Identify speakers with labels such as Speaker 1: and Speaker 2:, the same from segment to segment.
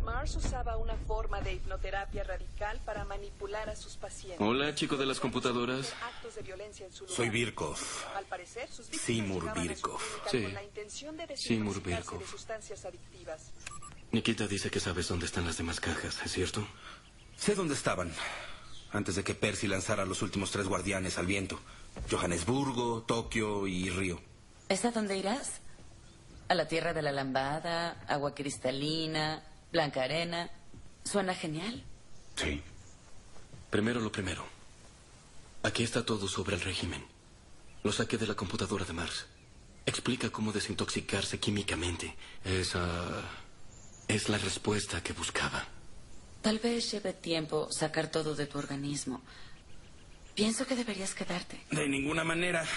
Speaker 1: Mars usaba una forma de hipnoterapia radical para manipular a sus pacientes.
Speaker 2: Hola, chico de las computadoras.
Speaker 1: Actos de violencia en su lugar.
Speaker 3: Soy Birkov.
Speaker 1: Al parecer, sus víctimas
Speaker 3: Seymour
Speaker 1: llegaban a su
Speaker 3: Birkov.
Speaker 1: clínica
Speaker 2: Sí.
Speaker 1: con la intención de
Speaker 2: Seymour
Speaker 1: desintoxicarse
Speaker 2: Birkov.
Speaker 1: de sustancias adictivas.
Speaker 2: Nikita dice que sabes dónde están las demás cajas, ¿es cierto?
Speaker 3: Sé dónde estaban. Antes de que Percy lanzara los últimos 3 guardianes al viento. Johannesburgo, Tokio y Río.
Speaker 4: ¿Es a dónde irás? ¿A la tierra de la lambada, agua cristalina, blanca arena? Suena genial.
Speaker 3: Sí.
Speaker 2: Primero lo primero. Aquí está todo sobre el régimen. Lo saqué de la computadora de Mars. Explica cómo desintoxicarse químicamente. Es la respuesta que buscaba.
Speaker 4: Tal vez lleve tiempo sacar todo de tu organismo. Pienso que deberías quedarte.
Speaker 3: De ninguna manera.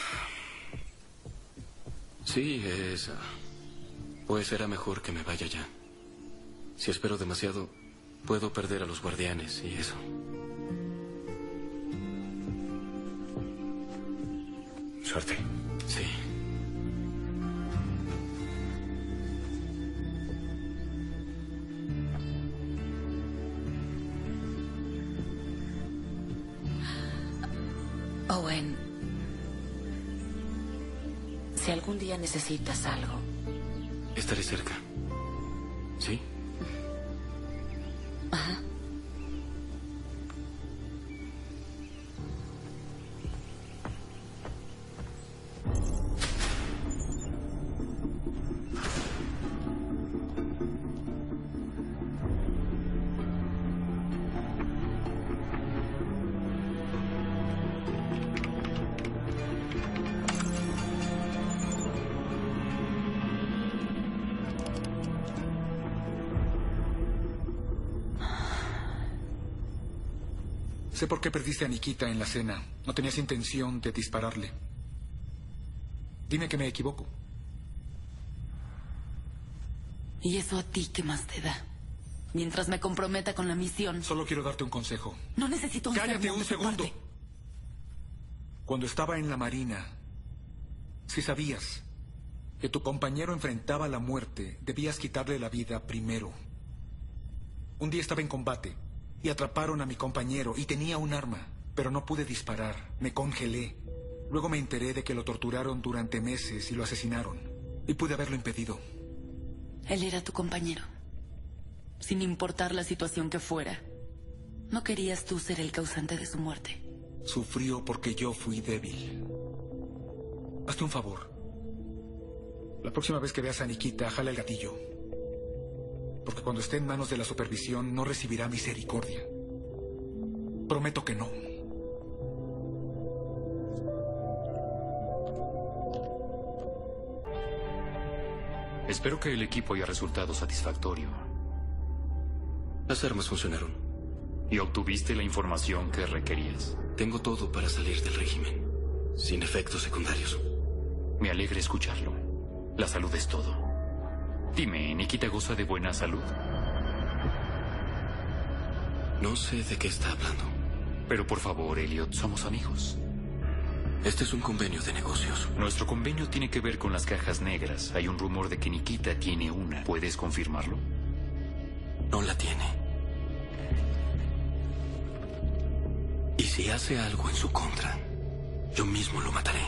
Speaker 2: Sí, pues será mejor que me vaya ya. Si espero demasiado, puedo perder a los guardianes y eso.
Speaker 3: Suerte.
Speaker 2: Sí.
Speaker 4: Owen, si algún día necesitas algo,
Speaker 2: Estaré cerca. ¿Sí?
Speaker 4: ajá.
Speaker 5: Sé por qué perdiste a Nikita en la cena. No tenías intención de dispararle. Dime que me equivoco.
Speaker 4: ¿Y eso a ti qué más te da? Mientras me comprometa con la misión.
Speaker 5: Solo quiero darte un consejo.
Speaker 4: No necesito un
Speaker 5: ¡Cállate
Speaker 4: sermón
Speaker 5: un
Speaker 4: de tu
Speaker 5: segundo!
Speaker 4: parte.
Speaker 5: Cuando estaba en la marina, si sabías que tu compañero enfrentaba la muerte, debías quitarle la vida primero. Un día estaba en combate y atraparon a mi compañero y tenía un arma, pero no pude disparar. Me congelé. Luego me enteré de que lo torturaron durante meses y lo asesinaron. Y pude haberlo impedido.
Speaker 4: Él era tu compañero. Sin importar la situación que fuera. No querías tú ser el causante de su muerte.
Speaker 5: Sufrió porque yo fui débil. Hazte un favor. La próxima vez que veas a Nikita, jala el gatillo. Porque cuando esté en manos de la supervisión, no recibirá misericordia. Prometo que no.
Speaker 6: Espero que el equipo haya resultado satisfactorio.
Speaker 2: Las armas funcionaron.
Speaker 6: ¿Y obtuviste la información que requerías?
Speaker 2: Tengo todo para salir del régimen. Sin efectos secundarios.
Speaker 6: Me alegra escucharlo. La salud es todo. Dime, ¿Nikita goza de buena salud?
Speaker 2: No sé de qué está hablando.
Speaker 6: Pero por favor, Elliot, somos amigos.
Speaker 2: Este es un convenio de negocios.
Speaker 6: Nuestro convenio tiene que ver con las cajas negras. Hay un rumor de que Nikita tiene una. ¿Puedes confirmarlo?
Speaker 2: No la tiene. Y si hace algo en su contra, yo mismo lo mataré.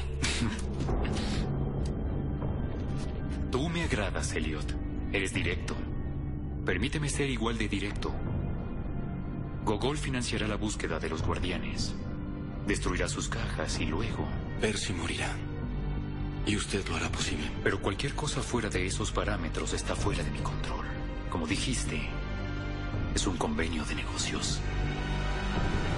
Speaker 6: Tú me agradas, Elliot. Eres directo. Permíteme ser igual de directo. Gogol financiará la búsqueda de los guardianes. Destruirá sus cajas y luego...
Speaker 2: Percy morirá. Y usted lo hará posible.
Speaker 6: Pero cualquier cosa fuera de esos parámetros está fuera de mi control. Como dijiste, es un convenio de negocios.